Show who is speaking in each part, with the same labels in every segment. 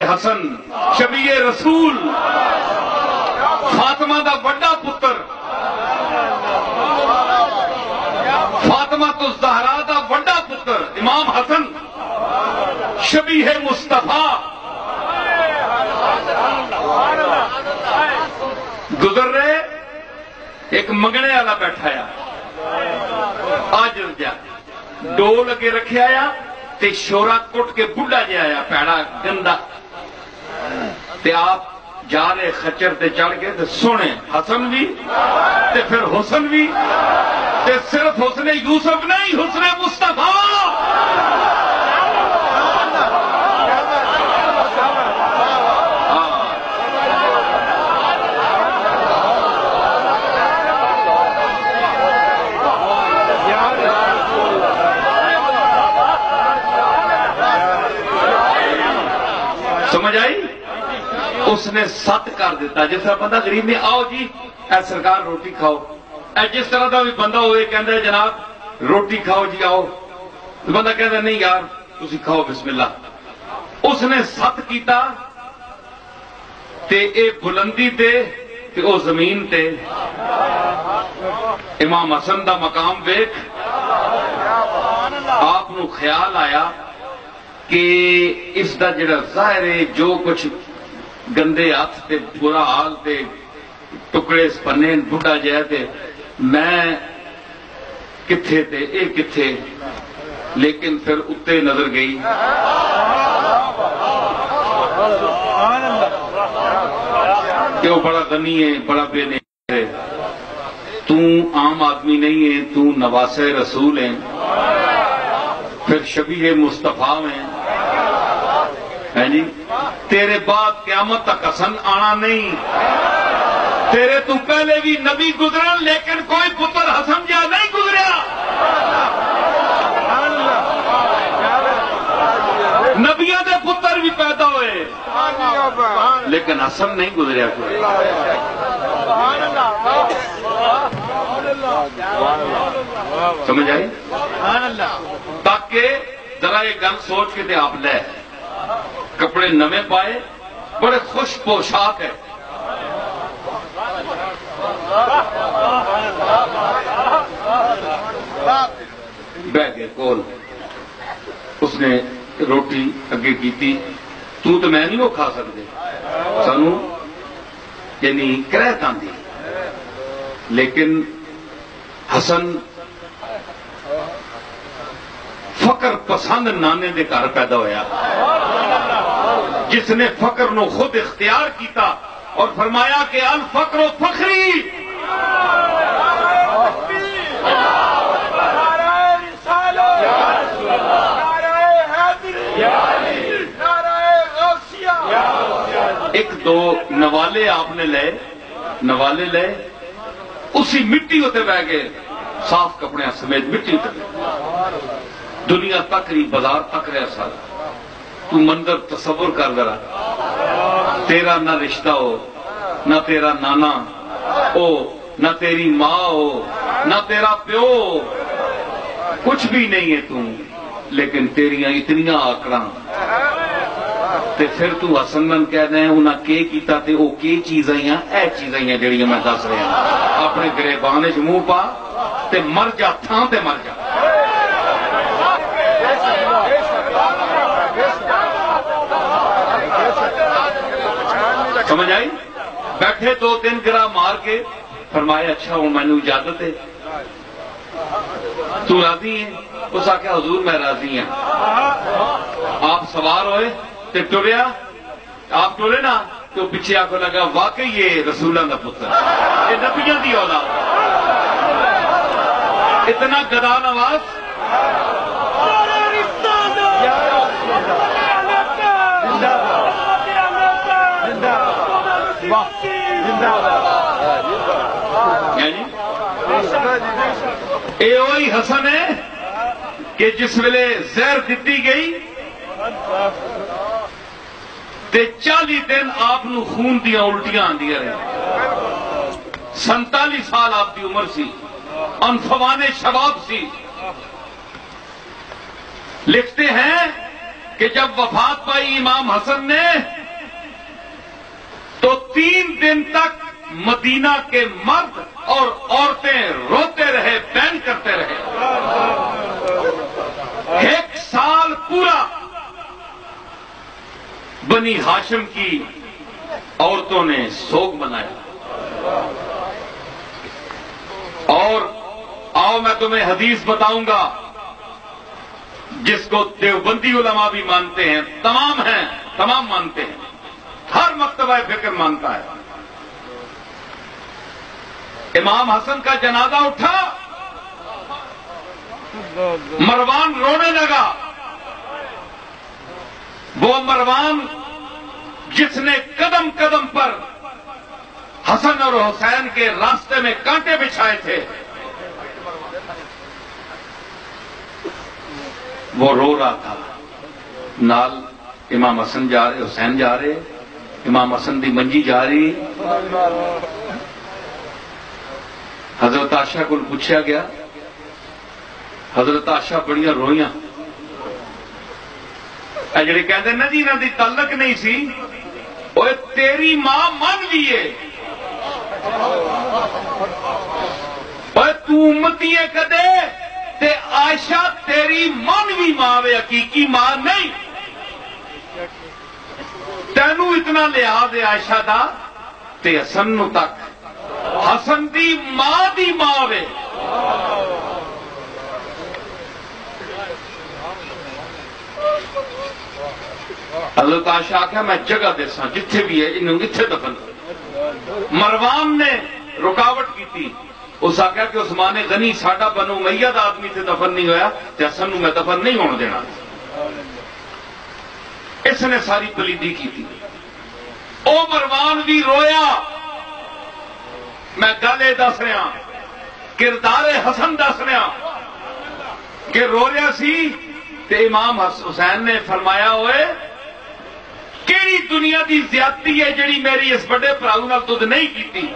Speaker 1: حسن شبیہ رسول فاطمہ دا بڑا پتر فاطمہ تو زہرا دا بڑا پتر امام حسن شبیہ مصطفیٰ گزر رہے ایک منگنے والا بیٹھا آج جا ڈول اگے رکھے آیا تے شورا کٹ کے بڑھا جا آیا پیڑا گندا تے آپ جا رہے خچر تے چڑھ کے تے سونے حسن بھی تے پھر حسن بھی تے صرف حسن یوسف نہیں حسن مصطفیٰ سمجھ آئی؟ اس نے ست کر دیتا جس طرح بندہ غریب میں آؤ جی اے سرکار روٹی کھاؤ اے جس طرح دا بھی بندہ ہوئے کہندہ ہے جناب روٹی کھاؤ جی آؤ بندہ کہندہ نہیں یار تسی کھاؤ بسم اللہ اس نے ست کیتا تے اے بلندی تے او زمین تے امام حسن دا مقام دیکھ آپ نو خیال آیا کہ اس دا جڑا ظاہر ہے جو کچھ گندے ہاتھ تے برا حال تے ٹکڑے پنے بڑھا جائے تے میں کتھے تے اے کتھے لیکن پھر اتے نظر گئی کہ وہ بڑا غنی ہے بڑا بے نعمت ہے تو عام آدمی نہیں ہے تو نواسہ رسول ہیں پھر شبیہ مصطفیٰ میں ہے جی تیرے بعد قیامت تک حسن آنا نہیں تیرے تو پہلے بھی نبی گزرن لیکن کوئی پتر حسن جا نہیں گزریا نبیوں دے پتر بھی پیدا ہوئے لیکن حسن نہیں گزریا کوئی سمجھ آئی تاکہ ذرا یہ گل سوچ کے دے آپ لے کپڑے نمے پائے بڑے خوش پوشاک ہے بہ گئے کول اس نے روٹی اگے کیتی تو میں نہیں وہ کھا سکتے سانو یعنی کرایت آندی لیکن حسن فقر پسند نانے دے گھر پیدا ہویا جس نے فقر نو خود اختیار کیتا اور فرمایا کہ الفقر فخری ایک دو نوالے آپ نے لے اسی مٹی ہوتے بہ گئے صاف کپڑے سمیت مٹی ہوتے دنیا تک رہی بازار تک رہا سارا تو منظر تصور کر ذرا تیرا نہ رشتہ ہو نہ تیرا نانا ہو نہ تیری ماں ہو نہ تیرا پیو ہو کچھ بھی نہیں ہے تم لیکن تیریاں اتنیاں آکڑاں تے پھر تو حسنن کہہ دیں انہاں کے کیتا تے او کے چیزائیاں اے چیزائیاں جڑیاں میں دس رہے ہیں اپنے گریبانے چ منہ پا تے مر جا تھان تے مر جا سمجھ آئی بیٹھے دو تین گرا مار کے فرمایا اچھا ہوں میں نے اجازت ہے تو راضی ہے اس آکھا حضور میں راضی ہیں آپ سوار ہوئے تے ٹریا آپ ٹرے نا تو پیچھے آکھو لگا واقعی یہ رسولہ دا پتر یہ نبیوں دی اولاد اتنا گدا نواز اے وہی حسن ہے کہ جس ویلے زہر دتی گئی تے 40 دن آپ نو خون دیا الٹیاں آندیاں رہی 47 سال آپ کی عمر سی انفوان شباب سی لکھتے ہیں کہ جب وفات پائی امام حسن نے تو 3 دن تک مدینہ کے مرد اور عورتیں روتے رہے، بین کرتے رہے۔ 1 سال پورا بنی ہاشم کی عورتوں نے سوگ منایا۔ اور آؤ میں تمہیں حدیث بتاؤں گا جس کو دیوبندی علماء بھی مانتے ہیں، تمام مانتے ہیں، ہر مکتبہ فکر مانتا ہے۔ امام حسن کا جنازہ اٹھا، مروان رونے لگا۔ وہ مروان جس نے قدم قدم پر حسن اور حسین کے راستے میں کانٹے بچھائے تھے، وہ رو رہا تھا۔ نال امام حسن جا رہے، حسین جا رہے، امام حسن دی منجی جا رہی۔ حضرت عائشہ کو پوچھا گیا، حضرت عائشہ بڑیاں روئیاں۔ اے جڑے کہندے نا جی انہاں دی تعلق نہیں سی، اوے تیری ماں من لیے، اوے تو امتی ہے کدے تے عائشہ تیری من بھی ماں وے، حقیقی ماں نہیں۔ تینوں اتنا لحاظ ہے عائشہ دا تے حسن نو تک، حسن دی ماں وے۔ حضرت عائشہ آخیا میں جگہ دیسا جتھے بھی ہے انہوں اتھے دفن۔ مروان نے رکاوٹ کی تھی، اس آخیا کہ عثمان غنی ساڈا بنو امیہ دا آدمی تے دفن نہیں ہویا تے حسن نو میں دفن نہیں ہون دینا۔ اس نے ساری پلیدی کی تھی۔ او مروان بھی رویا۔ میں گل دس رہا، کردار حسن دس رہا کہ رو رہا سی تے امام حسین نے فرمایا ہوئے کیڑی دنیا دی زیادتی ہے جڑی میری اس بڑے پراؤ نال تد نہیں کیتی،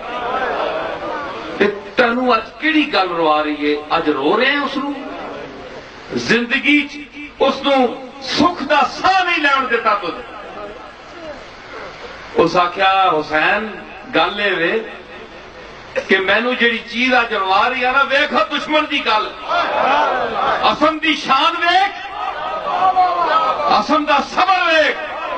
Speaker 1: تینوں اج کیڑی گل روا رہی ہے؟ اج رو رہے ہیں اس نو، زندگی اس نو سکھ دا ساہ نہیں لین دیتا تد۔ اس آخیا حسین گل اے کہ مینو جڑی چیز اج روا رہی ہے نا، ویکھو دشمن دی گل، حسن دی شان ویکھ، حسن دا صبر ویکھ۔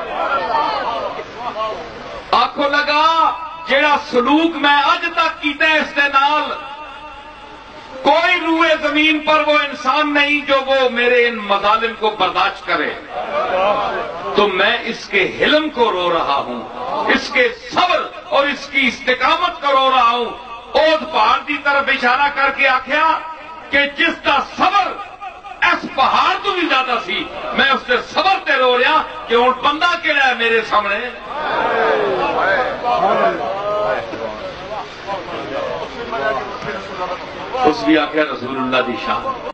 Speaker 1: آنکھوں لگا جیڑا سلوک میں اج تک کیتا ہے اس دے نال، کوئی روئے زمین پر وہ انسان نہیں جو وہ میرے ان مظالم کو برداشت کرے۔ تو میں اس کے حلم کو رو رہا ہوں، اس کے صبر اور اس کی استقامت کو رو رہا ہوں۔ اودھ پہاڑ کی طرف اشارہ کر کے آخیا کہ جس کا صبر اس پہاڑ تو بھی زیادہ سی، میں اس سے صبر تے رو رہا کہ ہوں بندہ کہڑا ہے میرے سامنے۔ اس بھی آخیا رسول اللہ دی شان۔